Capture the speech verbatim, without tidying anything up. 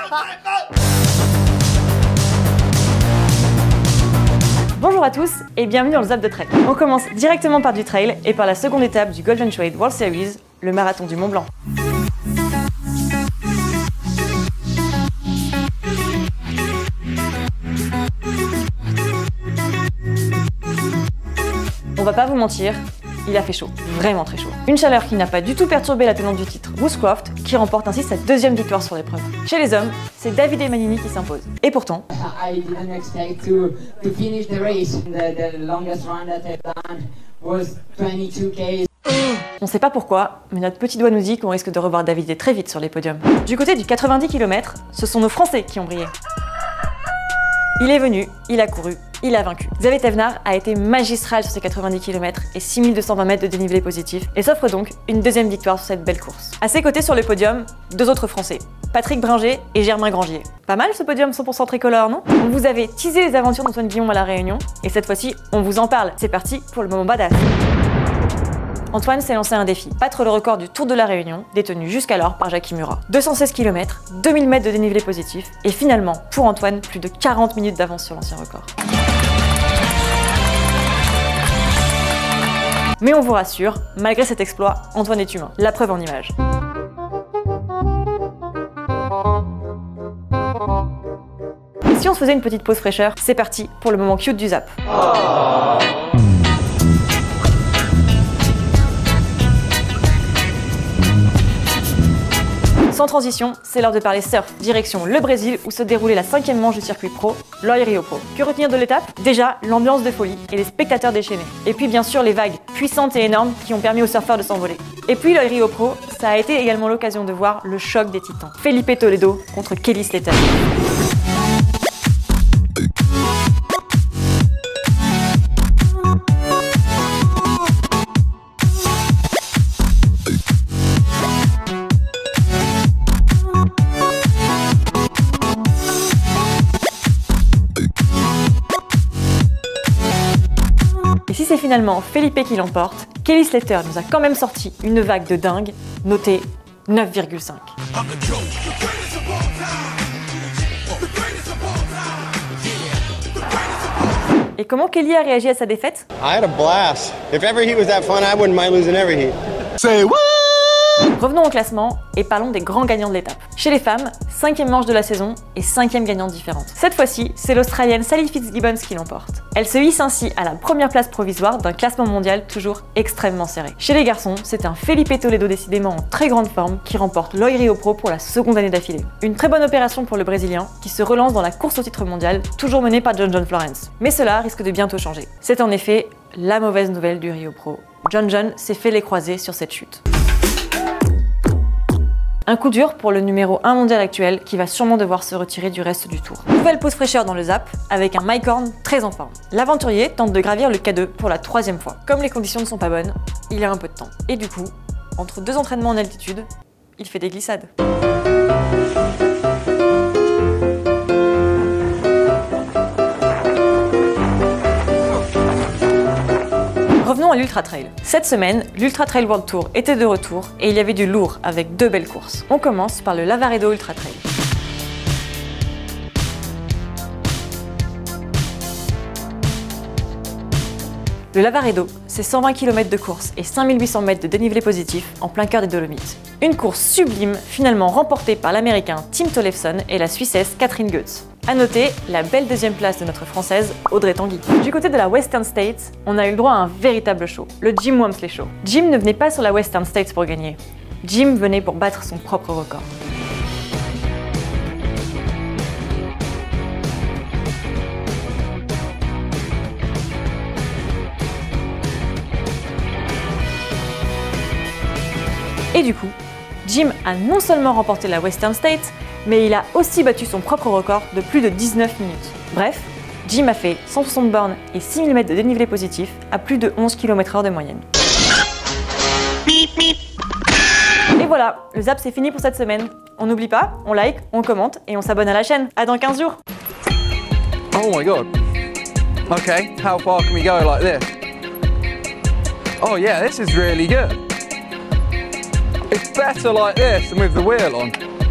Bonjour à tous et bienvenue dans le Zap de Trail. On commence directement par du trail et par la seconde étape du Golden Trade World Series, le marathon du Mont Blanc. On va pas vous mentir, il a fait chaud, vraiment très chaud. Une chaleur qui n'a pas du tout perturbé la tenante du titre, Woodcroft, qui remporte ainsi sa deuxième victoire sur l'épreuve. Chez les hommes, c'est Davide Magnini qui s'impose. Et pourtant, I didn't expect to, to finish the race. The, the longest run that I've done was twenty-two K. On sait pas pourquoi, mais notre petit doigt nous dit qu'on risque de revoir Davide très vite sur les podiums. Du côté du quatre-vingt-dix kilomètres, ce sont nos Français qui ont brillé. Il est venu, il a couru, il a vaincu. Xavier Thévenard a été magistral sur ses quatre-vingt-dix kilomètres et six mille deux cent vingt mètres de dénivelé positif et s'offre donc une deuxième victoire sur cette belle course. À ses côtés sur le podium, deux autres Français, Patrick Bringer et Germain Grangier. Pas mal ce podium cent pour cent tricolore, non? On vous avait teasé les aventures d'Antoine Guillaume à La Réunion et cette fois-ci, on vous en parle. C'est parti pour le moment badass. Antoine s'est lancé un défi, battre le record du Tour de la Réunion, détenu jusqu'alors par Jackie Murat. deux cent seize kilomètres, deux mille mètres de dénivelé positif, et finalement, pour Antoine, plus de quarante minutes d'avance sur l'ancien record. Mais on vous rassure, malgré cet exploit, Antoine est humain, la preuve en images. Et si on se faisait une petite pause fraîcheur, c'est parti pour le moment cute du Zap. Oh. Sans transition, c'est l'heure de parler surf, direction le Brésil où se déroulait la cinquième manche du circuit pro, l'Oi Rio Pro. Que retenir de l'étape? Déjà, l'ambiance de folie et les spectateurs déchaînés. Et puis bien sûr les vagues puissantes et énormes qui ont permis aux surfeurs de s'envoler. Et puis l'Oi Rio Pro, ça a été également l'occasion de voir le choc des titans. Felipe Toledo contre Kelly Slater. Et si c'est finalement Felipe qui l'emporte, Kelly Slater nous a quand même sorti une vague de dingue, notée neuf virgule cinq. Et comment Kelly a réagi à sa défaite? I had a blast. If ever heat was that fun, I wouldn't mind losing every heat. Say what? Revenons au classement et parlons des grands gagnants de l'étape. Chez les femmes, cinquième manche de la saison et cinquième gagnante différente. Cette fois-ci, c'est l'Australienne Sally Fitzgibbons qui l'emporte. Elle se hisse ainsi à la première place provisoire d'un classement mondial toujours extrêmement serré. Chez les garçons, c'est un Felipe Toledo décidément en très grande forme qui remporte l'Oi Rio Pro pour la seconde année d'affilée. Une très bonne opération pour le Brésilien qui se relance dans la course au titre mondial, toujours menée par John John Florence. Mais cela risque de bientôt changer. C'est en effet la mauvaise nouvelle du Rio Pro. John John s'est fait les croisés sur cette chute. Un coup dur pour le numéro un mondial actuel qui va sûrement devoir se retirer du reste du tour. Nouvelle pause fraîcheur dans le Zap avec un Mike Horn très en forme. L'aventurier tente de gravir le K deux pour la troisième fois. Comme les conditions ne sont pas bonnes, il a un peu de temps. Et du coup, entre deux entraînements en altitude, il fait des glissades. Revenons à l'Ultra Trail. Cette semaine, l'Ultra Trail World Tour était de retour et il y avait du lourd avec deux belles courses. On commence par le Lavaredo Ultra Trail. Le Lavaredo, c'est cent vingt kilomètres de course et cinq mille huit cents mètres de dénivelé positif en plein cœur des Dolomites. Une course sublime, finalement remportée par l'américain Tim Tollefson et la suissesse Catherine Goetz. A noter la belle deuxième place de notre française Audrey Tanguy. Du côté de la Western States, on a eu le droit à un véritable show, le Jim Walmsley Show. Jim ne venait pas sur la Western States pour gagner. Jim venait pour battre son propre record. Et du coup, Jim a non seulement remporté la Western States, mais il a aussi battu son propre record de plus de dix-neuf minutes. Bref, Jim a fait cent soixante bornes et six mille mètres de dénivelé positif à plus de onze kilomètres heure de moyenne. Et voilà, le Zap c'est fini pour cette semaine. On n'oublie pas, on like, on commente et on s'abonne à la chaîne. À dans quinze jours. Oh my god. Okay, how far can we go like this? Oh yeah, this is really good. It's better like this than with the wheel on.